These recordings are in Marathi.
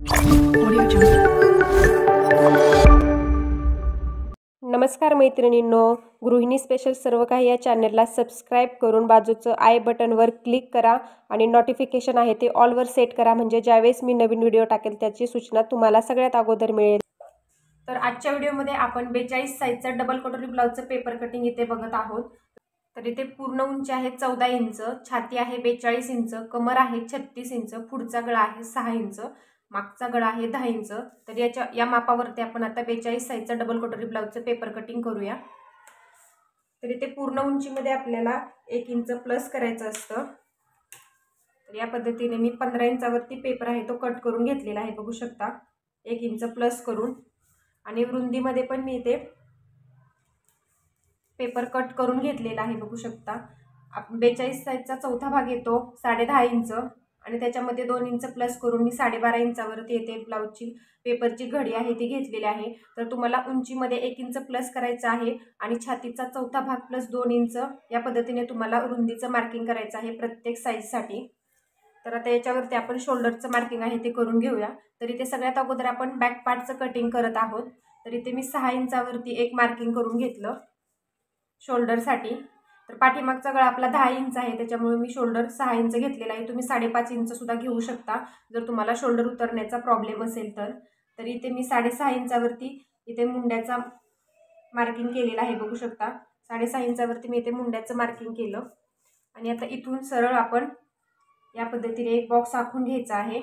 नमस्कार मैत्रिणींनो, गृहिणी स्पेशल सर्व काही या चॅनलला सबस्क्राईब करून बाजूचं आय बटनवर क्लिक करा आणि नोटिफिकेशन आहे ते ऑलवर सेट करा, म्हणजे ज्यावेळेस मी नवीन व्हिडिओ टाकेल त्याची सूचना तुम्हाला सगळ्यात अगोदर मिळेल। तर आजच्या व्हिडिओमध्ये आपण 42 साईजचा डबल कटोरी ब्लाउजचं पेपर कटिंग इथे बघत आहोत। तर इथे पूर्ण उंची आहे 14 इंच, छाती आहे 42 इंच, कमर आहे 36 इंच, पुढचा गळा आहे 6 इंच, मागचा गळा आहे 10 इंच। तर या मापावरती आपण आता 42 साईजचा डबल कटोरी ब्लाउजचं पेपर कटिंग करूया। तर इथे पूर्ण उंचीमध्ये आपल्याला 1 इंच प्लस करायचं असतं। तर या पद्धतीने मी 15 इंचावरती पेपर आहे तो कट करून घेतलेला आहे, बघू शकता 1 इंच प्लस करून। आणि रुंदीमध्ये पण मी इथे पेपर कट करून घेतलेला आहे, बघू शकता। 42 साईजचा चौथा भाग येतो 10.5 इंच आणि त्याच्यामध्ये 2 इंच प्लस करून मी 12.5 इंचावरती येते ब्लाउजची पेपरची घडी आहे ती घेतलेली आहे। तर तुम्हाला उंचीमध्ये 1 इंच प्लस करायचं आहे आणि छातीचा चौथा भाग प्लस 2 इंच या पद्धतीने तुम्हाला रुंदीचं मार्किंग करायचं आहे प्रत्येक साईजसाठी। तर आता याच्यावरती आपण शोल्डरचं मार्किंग आहे ते करून घेऊया। तर इथे सगळ्यात अगोदर आपण बॅक पार्टचं कटिंग करत आहोत। तर इथे मी 6 इंचावरती एक मार्किंग करून घेतलं शोल्डरसाठी। तर पाठीमागचा गळा आपला 10 इंच आहे, त्याच्यामुळे मी शोल्डर 6 इंच घेतलेला आहे। तुम्ही 5.5 इंच सुद्धा घेऊ शकता जर तुम्हाला शोल्डर उतरण्याचा प्रॉब्लेम असेल तर। तर इथे मी 6.5 इंचावरती इथे मुंड्याचा मार्किंग केलेला आहे, बघू शकता 6.5 इंचावरती मी इथे मुंड्याचं मार्किंग केलं। आणि आता इथून सरळ आपण या पद्धतीने एक बॉक्स आखून घ्यायचा आहे।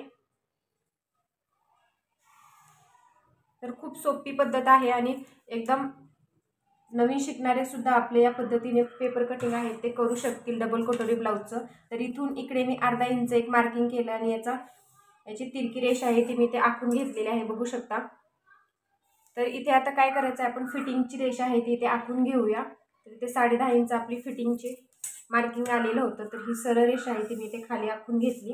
तर खूप सोपी पद्धत आहे आणि एकदम नवीन शिकणारे सुद्धा आपले या पद्धतीने पेपर कटिंग आहे ते करू शकतील डबल कटोरी ब्लाउजचं। तर इथून इकडे मी अर्धा इंच एक मार्किंग केलं आणि याची तिरकी रेष आहे ती मी ते आखून घेतलेली आहे, बघू शकता। तर इथे आता काय करायचं आहे, आपण फिटिंगची रेष आहे ती इथे आखून घेऊया। तर इथे 10.5 इंच आपली फिटिंगची मार्किंग आलेलं होतं, तर ही सरळ रेष आहे ती मी इथे खाली आखून घेतली।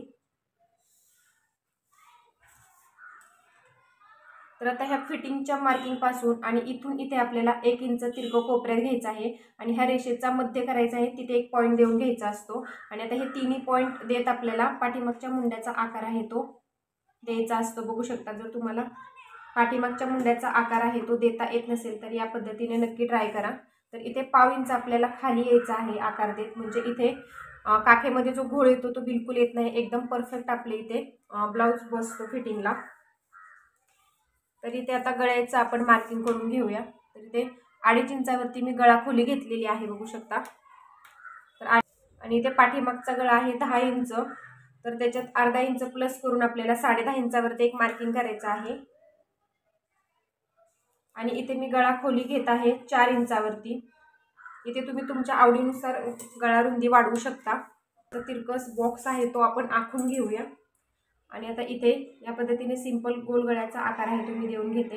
तर आता ह्या फिटिंगच्या मार्किंग पासून आणि इथून इथे आपल्याला 1 इंच तिरकं कोपऱ्यात घ्यायचं आहे आणि ह्या रेषेचा मध्य करायचा आहे, तिथे एक पॉईंट देऊन घ्यायचा असतो। आणि आता हे तिन्ही पॉईंट देत आपल्याला पाठीमागच्या मुंड्याचा आकार आहे तो द्यायचा असतो, बघू शकता। जर तुम्हाला पाठीमागच्या मुंड्याचा आकार आहे तो देता येत नसेल तर या पद्धतीने नक्की ट्राय करा। तर इथे पाव इंच आपल्याला खाली यायचा आहे आकार देत, म्हणजे इथे काखेमध्ये जो घोळ येतो तो बिलकुल येत नाही, एकदम परफेक्ट आपले इथे ब्लाउज बसतो फिटिंगला। तर इथे आता गळ्याचं आपण मार्किंग करून घेऊया। तर इथे 2.5 इंचावरती मी गळा खोली घेतलेली आहे, बघू शकता। तर आणि इथे पाठीमागचा गळा आहे 10 इंच, तर त्याच्यात अर्धा इंच प्लस करून आपल्याला 10.5 इंचावरती एक मार्किंग करायचं आहे। आणि इथे मी गळा खोली घेत आहे 4 इंचावरती। इथे तुम्ही तुमच्या आवडीनुसार गळा रुंदी वाढवू शकता। तर तिरकस बॉक्स आहे तो आपण आखून घेऊया। आणि आता इथे या पद्धतीने सिंपल गोल गळ्याचा आकार आहे तो मी देऊन घेते।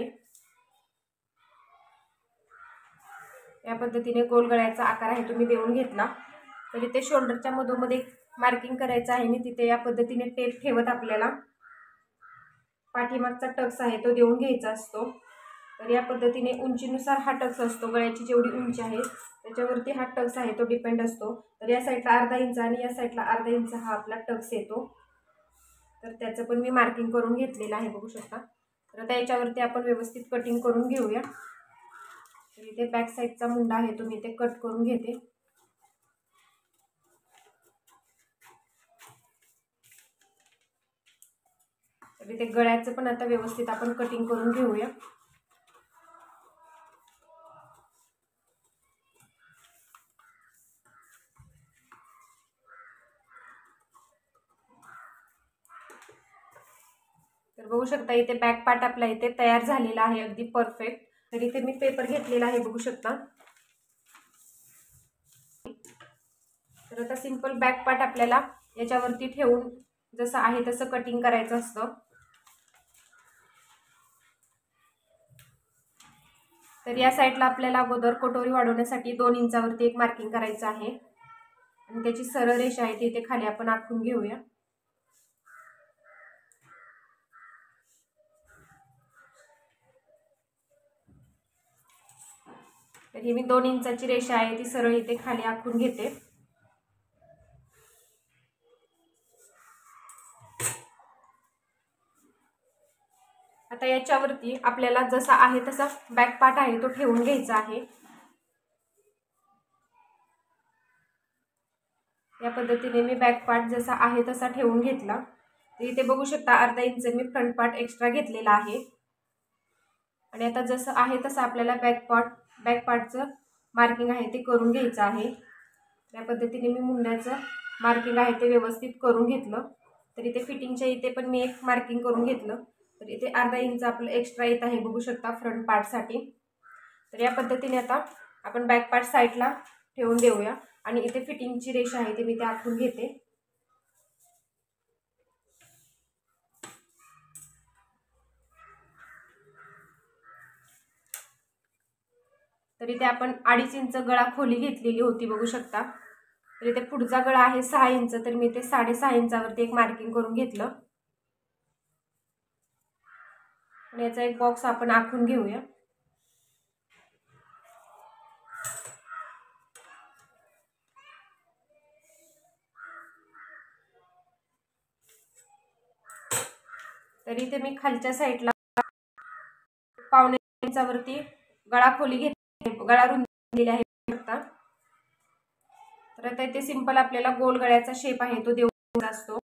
या पद्धतीने गोल गळ्याचा आकार आहे तो मी देऊन घेतला। तर इथे शोल्डरच्या मधोमध मार्किंग करायचं आहे मी, तिथे या पद्धतीने टेप ठेवत आपल्याला पाठीमागचा टक्स आहे तो देऊन घ्यायचा असतो। तर या पद्धतीने उंचीनुसार हा टक्स असतो, गळ्याची जेवढी उंची आहे त्याच्यावरती हा टक्स आहे तो डिपेंड असतो। तर या साईडला अर्धा इंच आणि या साईडला अर्धा इंच हा आपला टक्स येतो। तर त्याचं पण मी मार्किंग करून घेतलेलं आहे, बघू शकता। तर आता याच्यावरती आपण व्यवस्थित कटिंग करून घेऊया। तर इथे बॅक साईडचा मुंडा आहे तो मी इथे कट करून घेते। तर इथे गळ्याचं पण आता व्यवस्थित आपण कटिंग करून घेऊया। तर बघू शकता इथे बॅक पार्ट आपला इथे तयार झालेला आहे अगदी परफेक्ट। तर इथे मी पेपर घेतलेला आहे, बघू शकता। तर आता सिंपल बॅक पार्ट आपल्याला याच्यावरती ठेवून जसं आहे तसं कटिंग करायचं असतं। तर या साईडला आपल्याला अगोदर कटोरी वाढवण्यासाठी 2 इंचावरती एक मार्किंग करायचं आहे आणि त्याची सरळ रेषा आहे ती इथे खाली आपण आखून घेऊया। तर ही मी 2 इंचाची रेषा आहे ती सरळ इथे खाली आखून घेते। आता याच्यावरती आपल्याला जसा आहे तसा बॅक पार्ट आहे तो ठेवून घ्यायचा आहे। या पद्धतीने मी बॅक पार्ट जसा आहे तसा ठेवून घेतला। तर इथे बघू शकता अर्धा इंच मी फ्रंट पार्ट एक्स्ट्रा घेतलेला आहे। आणि आता जसं आहे तसं आपल्याला बॅक पार्टचं मार्किंग आहे ते करून घ्यायचं आहे। या पद्धतीने मी मुंड्याचं मार्किंग आहे ते व्यवस्थित करून घेतलं। तर इथे फिटिंगच्या इथे पण मी एक मार्किंग करून घेतलं। तर इथे अर्धा इंच आपलं एक्स्ट्रा येत आहे बघू शकता फ्रंट पार्टसाठी। तर या पद्धतीने आता आपण बॅक पार्ट साईडला ठेवून देऊया आणि इथे फिटिंगची रेषा आहे ती मी ते आखून घेते। तर इथे आपण 2.5 इंच गळा खोली घेतलेली होती बघू शकता। तर इथे पुढचा गळा आहे 6 इंच, तर मी ते 6.5 इंचावरती एक मार्किंग करून घेतलं आणि याचा एक बॉक्स आपण आखून घेऊया। तर इथे मी खालच्या साईडला 1.5 इंचावरती गळा खोली घेतली, गळा रुंदी आहे बघता। तर आता इथे सिंपल आपल्याला गोल गळ्याचा शेप आहे तो देऊन असतो।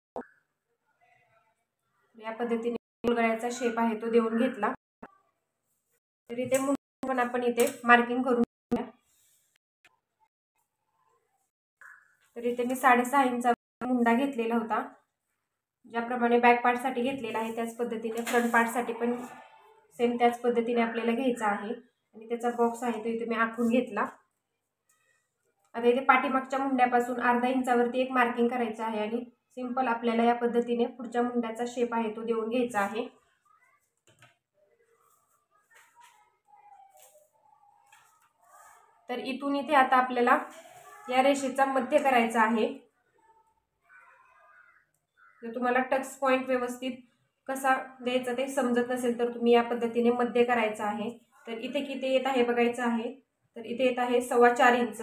या पद्धतीने गोल गळ्याचा शेप आहे तो देऊन घेतला। तर इथे मुंडा पण आपण इथे मार्किंग करून घेऊया। तर इथे मी 6.5 इंचा मुंडा घेतलेला होता, ज्याप्रमाणे बॅक पार्ट साठी घेतलेला आहे त्याच पद्धतीने फ्रंट पार्ट साठी पण सेम त्याच पद्धतीने आपल्याला घ्यायचा आहे आणि त्याचा बॉक्स आहे तो इथे मी आखून घेतला। आता इथे पाठीमागच्या मुंड्यापासून अर्धा इंचावरती एक मार्किंग करायचं आहे आणि सिंपल आपल्याला या पद्धतीने पुढच्या मुंड्याचा शेप आहे तो देऊन घ्यायचा आहे। तर इथून इथे आता आपल्याला या रेषेचा मध्य करायचा आहे। जर तुम्हाला टक्स पॉइंट व्यवस्थित कसा द्यायचा ते समजत नसेल तर तुम्ही या पद्धतीने मध्य करायचा आहे। तर इथे किती येत आहे बघायचं आहे। तर इथे येत आहे 4.25 इंच,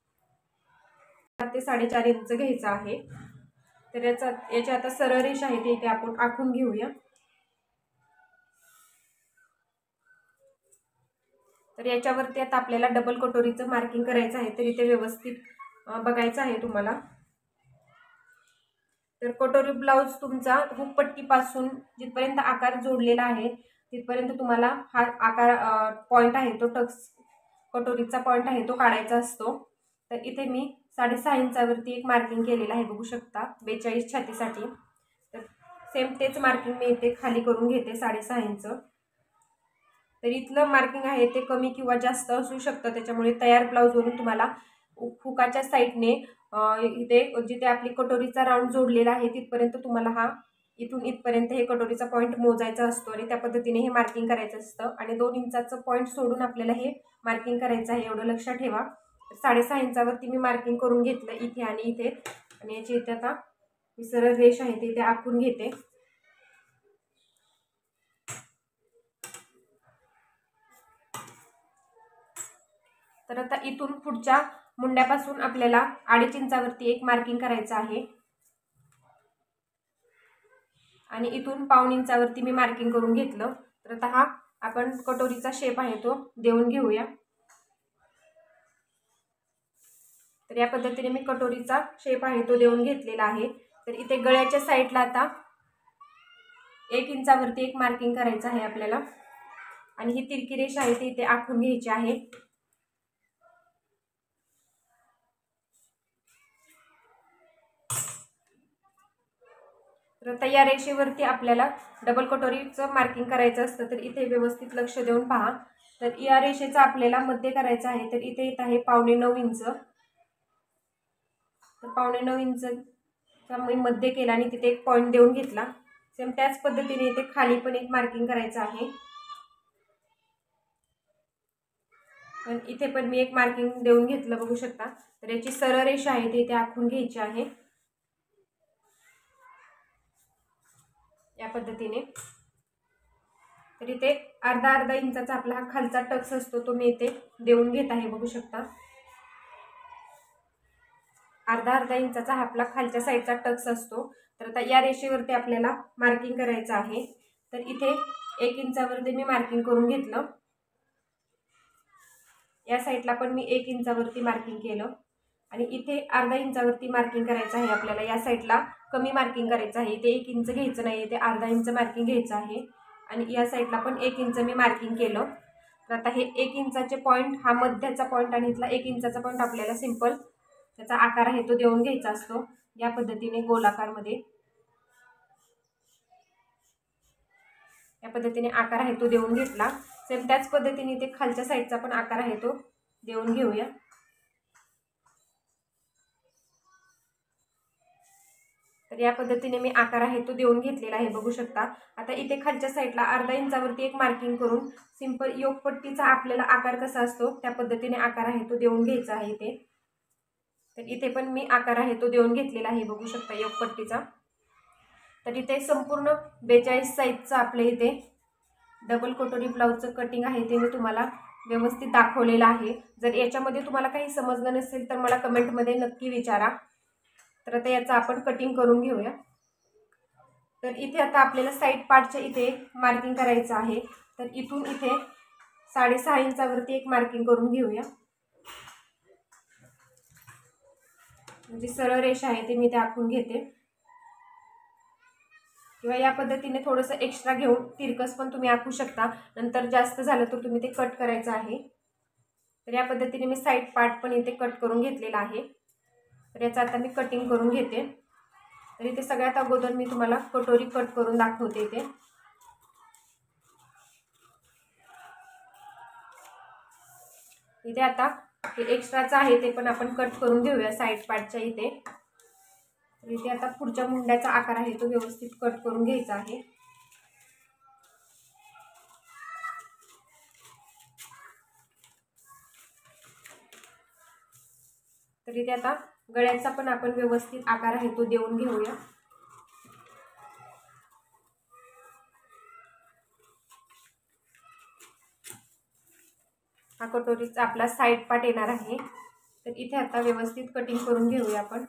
ते 4.5 इंच घ्यायचं आहे। तर याची आता सरळ रेषा आहे ती इथे आपण आखून घेऊया। तर याच्यावरती आता आपल्याला डबल कटोरीचं मार्किंग करायचं आहे। तर इथे व्यवस्थित बघायचं आहे तुम्हाला। तर कटोरी ब्लाउज तुमचा हुकपट्टीपासून जिथपर्यंत आकार जोडलेला आहे तिथपर्यंत तुम्हाला हा आकार पॉइंट आहे तो टक्स कटोरीचा पॉइंट आहे तो काढायचा असतो। तर इथे मी 6.5 इंचावरती एक मार्किंग केलेलं आहे बघू शकता 42 छातीसाठी। तर सेम तेच मार्किंग मी इथे खाली करून घेते 6.5 इंच। तर इथलं मार्किंग आहे ते कमी किंवा जास्त असू शकतं, त्याच्यामुळे तयार ब्लाउजवरून तुम्हाला हुकाच्या साईडने इथे जिथे आपली कटोरीचा राऊंड जोडलेला आहे तिथपर्यंत तुम्हाला हा इथून इथपर्यंत हे कटोरीचा पॉइंट मोजायचा असतो आणि त्या पद्धतीने हे मार्किंग करायचं असतं। आणि 2 इंचाचं पॉइंट सोडून आपल्याला हे मार्किंग करायचं आहे, एवढं लक्षात ठेवा। 6.5 इंचावरती मी मार्किंग करून घेतलं इथे आणि इथे, आणि याची इथे आता सरळ रेष आहे ती इथे आखून घेते। तर आता इथून पुढच्या मुंड्यापासून आपल्याला 2.5 इंचावरती एक मार्किंग करायचं आहे आणि इथून 1.5 इंचावरती मी मार्किंग करून घेतलं। तर आता हा आपण कटोरीचा शेप आहे तो देऊन घेऊया। तर या पद्धतीने मी कटोरीचा शेप आहे तो देऊन घेतलेला आहे। तर इथे गळ्याच्या साईडला आता 1 इंचावरती एक मार्किंग करायचं आहे आपल्याला आणि ही तिरकी रेषा आहे ती इथे आखून घ्यायची आहे। तर आता या रेषेवरती आपल्याला डबल कटोरीचं मार्किंग करायचं असतं, तर इथे व्यवस्थित लक्ष देऊन पहा। तर या रेषेचा आपल्याला मध्य करायचं आहे। तर इथे येत आहे 9.25 इंच। तर 9.25 इंचचा मी मध्य केला आणि तिथे एक पॉइंट देऊन घेतला। सेम त्याच पद्धतीने इथे खाली पण एक मार्किंग करायचं आहे। पण इथे पण मी एक मार्किंग देऊन घेतलं बघू शकता। तर याची सरळ रेषा आहे ती इथे आखून घ्यायची आहे या पद्धतीने। तर इथे अर्धा इंचाचा आपला हा खालचा टक्स असतो तो मी इथे देऊन घेत आहे बघू शकता। अर्धा इंचाचा हा आपला खालच्या साईडचा टक्स असतो। तर आता या रेषेवरती आपल्याला मार्किंग करायचं आहे। तर इथे 1 इंचावरती मी मार्किंग करून घेतलं. या साईडला पण मी 1 इंचावरती मार्किंग केलं आणि इथे अर्धा इंचावरती मार्किंग करायचं आहे आपल्याला. या साईडला कमी मार्किंग करायचं आहे. इथे 1 इंच घ्यायचं नाही, इथे अर्धा इंच मार्किंग घ्यायचं आहे आणि या साईडला पण 1 इंच मी मार्किंग केलं. तर आता हे 1 इंचाचे पॉईंट, हा मध्याचा पॉईंट आणि इथला 1 इंचाचा पॉईंट आपल्याला सिंपल त्याचा आकार आहे तो देऊन घ्यायचा असतो. या पद्धतीने गोलाकारमध्ये या पद्धतीने आकार आहे तो देऊन घेतला. सेम त्याच पद्धतीने इथे खालच्या साईडचा पण आकार आहे तो देऊन घेऊया. तर या पद्धतीने मी आकार आहे तो देऊन घेतलेला आहे, बघू शकता. आता इथे खालच्या साईडला अर्धा इंचावरती एक मार्किंग करून सिंपल योगपट्टीचा आपल्याला आकार कसा असतो त्या पद्धतीने आकार आहे तो देऊन घ्यायचा आहे इथे. तर इथे पण मी आकार आहे तो देऊन घेतलेला आहे, बघू शकता योगपट्टीचा. तर इथे संपूर्ण 42 साईजचं आपल्या इथे डबल कटोरी ब्लाऊजचं कटिंग आहे ते मी तुम्हाला व्यवस्थित दाखवलेलं आहे. जर याच्यामध्ये तुम्हाला काही समजलं नसेल तर मला कमेंटमध्ये नक्की विचारा. तर आता याचं आपण कटिंग करून घेऊया. तर इथे आता आपल्याला साईड पार्टच्या इथे मार्किंग करायचं आहे. तर इथून इथे 6.5 इंचावरती एक मार्किंग करून घेऊया. म्हणजे सरळ रेषा आहे ते मी ते आखून घेते, किंवा या पद्धतीने थोडंसं एक्स्ट्रा घेऊन तिरकस पण तुम्ही आखू शकता. नंतर जास्त झालं तर तुम्ही ते कट करायचं आहे. तर या पद्धतीने मी साईड पार्ट पण इथे कट करून घेतलेला आहे. तर याचं आता मी कटिंग करून घेते. तर इथे सगळ्यात अगोदर मी तुम्हाला कटोरी कट करून दाखवते. इथे आता हे एक्स्ट्राचं आहे ते पण आपण कट करून घेऊया साईड पार्टच्या इथे. तर इथे आता पुढच्या मुंड्याचा आकार आहे तो व्यवस्थित कट करून घ्यायचा आहे. तर इथे आता गळ्याचा पण आपण व्यवस्थित आकार आहे तो देऊन घेऊया. हा कटोरीचा आपला साईड पार्ट येणार आहे. तर इथे आता व्यवस्थित कटिंग करून घेऊया आपण.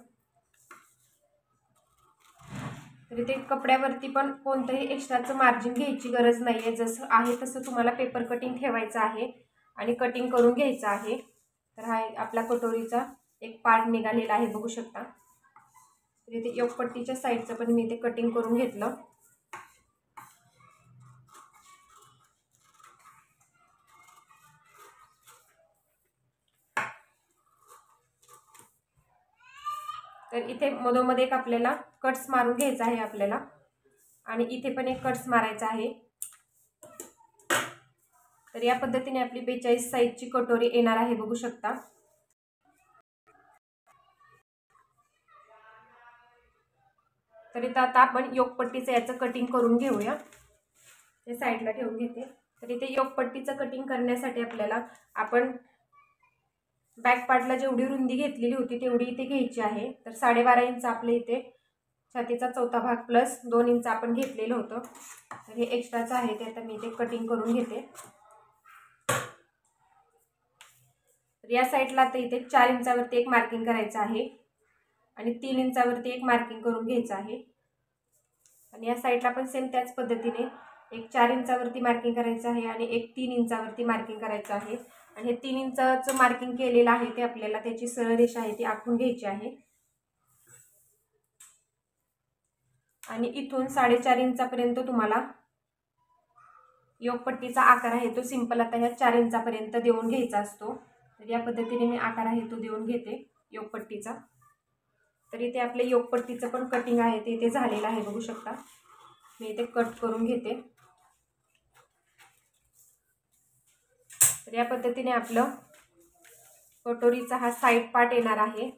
तर इथे कपड्यावरती पण कोणतंही एक्स्ट्राचं मार्जिन घ्यायची गरज नाही आहे. जसं आहे तसं तुम्हाला पेपर कटिंग ठेवायचं आहे आणि कटिंग करून घ्यायचं आहे. तर हा आपला कटोरीचा एक पार्ट निघालेला आहे, बघू शकता. तर इथे योगपट्टीच्या साईडचं पण मी इथे कटिंग करून घेतलं. तर इथे मधोमध एक आपल्याला कट्स मारून घ्यायचा आहे आपल्याला, आणि इथे पण एक कट्स मारायचा आहे. तर या पद्धतीने आपली 42 साईजची कटोरी येणार आहे, बघू शकता. तर इथं आता आपण योगपट्टीचं याचं कटिंग करून घेऊया. ते साईडला ठेवून घेते. तर इथे योगपट्टीचं कटिंग करण्यासाठी आपल्याला आपण बॅक पार्टला जेवढी रुंदी घेतलेली होती तेवढी इथे घ्यायची आहे. तर 12.5 इंच आपले इथे छातीचा चौथा भाग प्लस 2 इंच आपण घेतलेलं होतं. तर हे एक्स्ट्राचं आहे ते आता मी इथे कटिंग करून घेते. तर या साईडला आता इथे 4 इंचावरती एक मार्किंग करायचं आहे आणि 3 इंचावरती एक मार्किंग करून घ्यायचं आहे. आणि या साईडला पण सेम त्याच पद्धतीने एक 4 इंचावरती मार्किंग करायचं आहे आणि एक 3 इंचावरती मार्किंग करायचं आहे. आणि हे 3 इंचाचं मार्किंग केलेलं आहे ते आपल्याला त्याची सरळ रेषा आहे ती आखून घ्यायची आहे. आणि इथून 4.5 इंचापर्यंत तुम्हाला योगपट्टीचा आकार आहे तो सिंपल आता ह्या 4 इंचापर्यंत देऊन घ्यायचा असतो. तर या पद्धतीने मी आकार आहे तो देऊन घेते योगपट्टीचा. तर इथे आपले योगपट्टीचं पण कटिंग आहे ते इथे झालेलं आहे, बघू शकता. मी इथे कट करून घेते. तर या पद्धतीने आपलं कटोरीचा हा साईड पार्ट येणार आहे.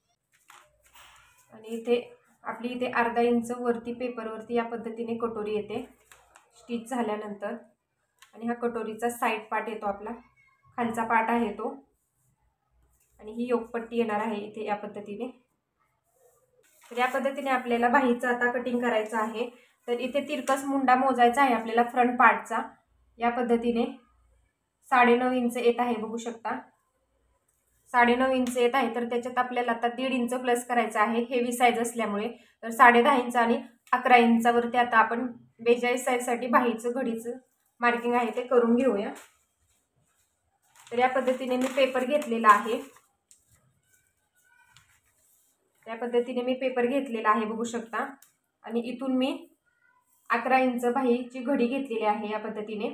आणि इथे आपली इथे अर्धा इंच वरती पेपरवरती या पद्धतीने कटोरी येते स्टिच झाल्यानंतर. आणि हा कटोरीचा साईड पार्ट येतो, आपला खालचा पार्ट आहे तो. आणि ही योगपट्टी येणार आहे इथे या पद्धतीने. तर या पद्धतीने आपल्याला बाहीचं आता कटिंग करायचं आहे. तर इथे तिरकस मुंडा मोजायचा आहे आपल्याला फ्रंट पार्टचा. या पद्धतीने 9.5 इंच येत आहे, बघू शकता. 9.5 इंच येत आहे. तर त्याच्यात आपल्याला आता 1.5 इंच प्लस करायचं आहे हेवी साईज असल्यामुळे. तर 10.5 इंच आणि 11 इंचावरती आता आपण 42 साईजसाठी बाहीचं घडीचं मार्किंग आहे ते करून घेऊया। तर या पद्धतीने मी पेपर घेतलेला आहे, त्या पद्धतीने मी पेपर घेतलेला आहे बघू शकता। आणि इथून मी 11 इंच बाहीची घडी घेतलेली आहे या पद्धतीने।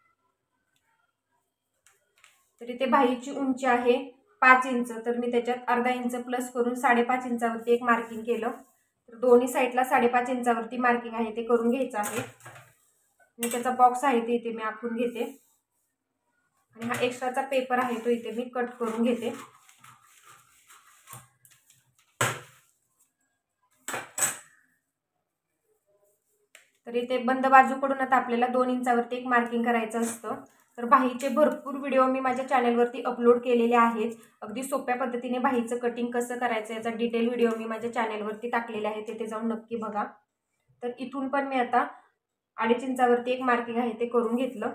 तर इथे बाहीची उंची आहे 5 इंच, तर मी त्याच्यात अर्धा इंच प्लस करून 5.5 इंचावरती एक मार्किंग केलं। तर दोन्ही साईडला 5.5 इंचावरती मार्किंग आहे ते करून घ्यायचं आहे। आणि त्याचा बॉक्स आहे ते इथे मी आखून घेते आणि हा एक्स्ट्राचा पेपर आहे तो इथे मी कट करून घेते। तर इथे बंद बाजूकडून आता आपल्याला 2 इंचावरती एक मार्किंग करायचं असतं। तर बाहीचे भरपूर व्हिडिओ मी माझ्या चॅनलवरती अपलोड केलेले आहेत। अगदी सोप्या पद्धतीने बाहीचं कटिंग कसं करायचं याचा डिटेल व्हिडिओ मी माझ्या चॅनलवरती टाकलेला आहे, तिथे जाऊन नक्की बघा। तर इथून पण मी आता 2.5 इंचावरती एक मार्किंग आहे ते करून घेतलं।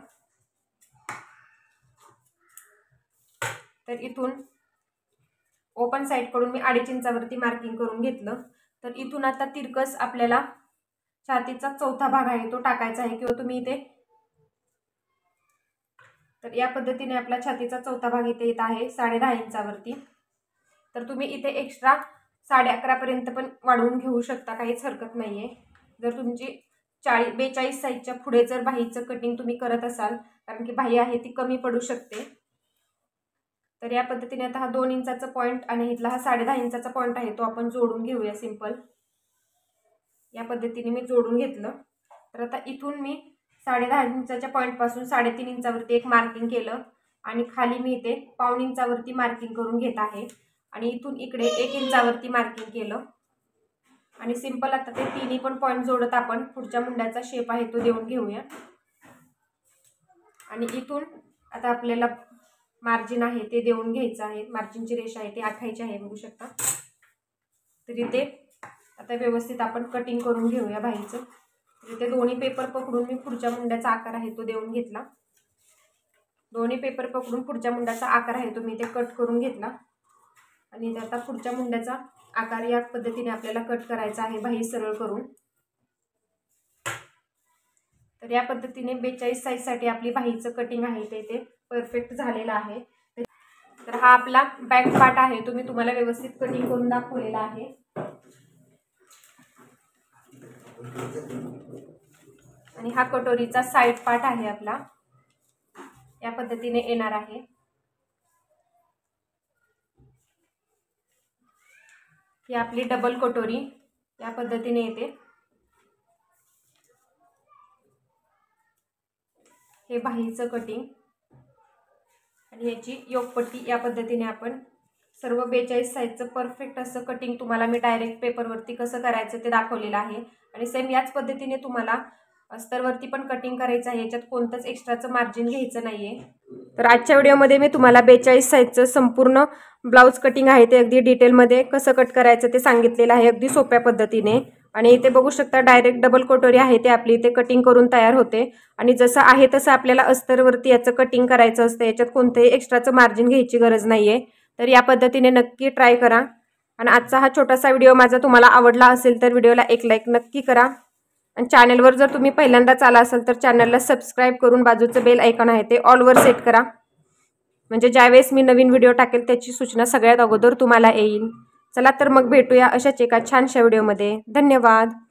तर इथून ओपन साइड कडून मी 2.5 इंचावरती मार्किंग करून घेतलं। तर इथून आता तिरकस आपल्याला छातीचा चौथा भाग आहे तो टाकायचा आहे, किंवा तुम्ही इथे तर या पद्धतीने आपला छातीचा चौथा भाग इथे येत आहे 10.5 इंचावरती। तर तुम्ही इथे एक्स्ट्रा 11.5 पर्यंत पण वाढवून घेऊ शकता, काहीच हरकत नाहीये। जर तुमची 42 साईजच्या पुढे जर बाहीचं कटिंग तुम्ही करत असाल, कारण की बाही आहे ती कमी पडू शकते। तर या पद्धतीने आता हा 2 इंचाचा पॉइंट आणि इथला हा 10.5 इंचाचा पॉइंट आहे तो आपण जोडून घेऊया सिंपल। या पद्धतीने मी जोडून घेतलं। तर आता इथून मी 10.5 इंचाच्या पॉइंट पासून 3.5 इंचावरती एक मार्किंग केलं आणि खाली मी इथे 1.5 इंचावरती मार्किंग करून घेत आहे आणि इथून इकडे 1 इंचावरती मार्किंग केलं आणि सिंपल आता ते तिन्ही पण पॉइंट जोडत आपण पुढच्या मुंड्याचा शेप आहे तो देऊन घेऊया। आणि इथून आता आपल्याला मार्जिन आहे ते देऊन घ्यायचं आहे, मार्जिनची रेषा आहे ती आखायची आहे बघू शकता। तर इथे आता व्यवस्थित आपण कटिंग करून घेऊया बाहीचं। इथे दोन्ही पेपर पकडून मी पुढच्या मुंड्याचा आकार आहे तो देऊन घेतला। दोन्ही पेपर पकडून पुढच्या मुंड्याचा आकार आहे तो मी इथे कट करून घेतला आणि इथे आता पुढच्या मुंड्याचा आकार या पद्धतीने आपल्याला कट करायचा आहे बाही सरळ करून। तर या पद्धतीने 42 साईजसाठी आपली बाहीचं कटिंग आहे ते इथे परफेक्ट झालेलं आहे। तर हा आपला बॅक पार्ट आहे तो मी तुम्हाला व्यवस्थित कटिंग करून दाखवलेला आहे। आणि हा कटोरीचा साइड पार्ट आहे आपला, या पद्धतीने येणार आहे। ही आपली डबल कटोरी या पद्धतीने येते। हे बाहीचं कटिंग आणि याची योगपट्टी या पद्धतीने आपण सर्व 42 साईजचं परफेक्ट असं कटिंग तुम्हाला मी डायरेक्ट पेपरवरती कसं करायचं ते दाखवलेलं आहे। आणि सेम याच पद्धतीने तुम्हाला अस्तरवरती पण कटिंग करायचं आहे, याच्यात कोणतंच एक्स्ट्राचं मार्जिन घ्यायचं नाहीये। तर आजच्या व्हिडिओमध्ये मी तुम्हाला 42 साईजचं संपूर्ण ब्लाउज कटिंग आहे ते अगदी डिटेलमध्ये कसं कट करायचं ते सांगितलेलं आहे अगदी सोप्या पद्धतीने। आणि इथे बघू शकता डायरेक्ट डबल कटोरी आहे ते आपली इथे कटिंग करून तयार होते आणि जसं आहे तसं आपल्याला अस्तरवरती याचं कटिंग करायचं असतं, याच्यात कोणतंही एक्स्ट्राचं मार्जिन घ्यायची गरज नाहीये। तर या पद्धतीने नक्की ट्राय करा। आणि आजचा हा छोटासा व्हिडिओ माझा तुम्हाला आवडला असेल तर व्हिडिओला एक लाईक नक्की करा आणि चॅनलवर जर तुम्ही पहिल्यांदाच आला असाल तर चॅनलला सबस्क्राईब करून बाजूचं बेल आयकॉन आहे ते ऑलवर सेट करा, म्हणजे ज्यावेळेस मी नवीन व्हिडिओ टाकेल त्याची सूचना सगळ्यात अगोदर तुम्हाला येईल। चला तर मग भेटूया अशाच एका छानशा व्हिडिओमध्ये। धन्यवाद।